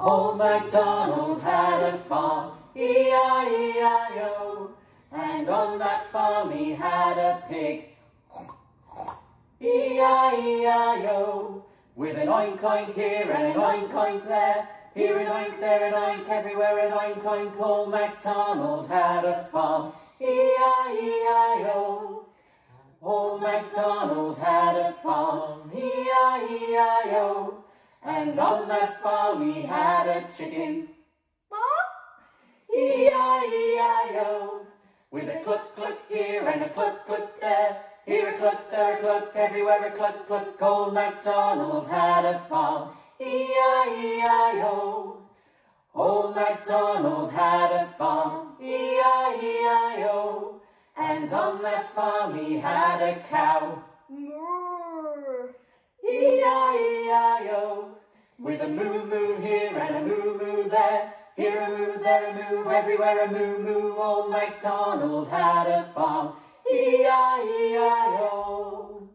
Old MacDonald had a farm, E-I-E-I-O, and on that farm he had a pig, E-I-E-I-O, with an oink oink here and an oink oink there, here an oink, there an oink, everywhere an oink oink. Old MacDonald had a farm, E-I-E-I-O. Old MacDonald had a farm, E-I-E-I-O, and on that farm he had a chicken, E-I-E-I-O, with a cluck cluck here and a cluck cluck there, here a cluck, there a cluck, everywhere a cluck cluck. Old MacDonald had a farm, E-I-E-I-O. Old MacDonald had a farm, E-I-E-I-O, and on that farm he had a cow, Moo. E-I-E-I-O, with a moo moo here and a moo moo there, here a moo, there a moo, everywhere a moo moo. Old MacDonald had a farm, E-I-E-I-O.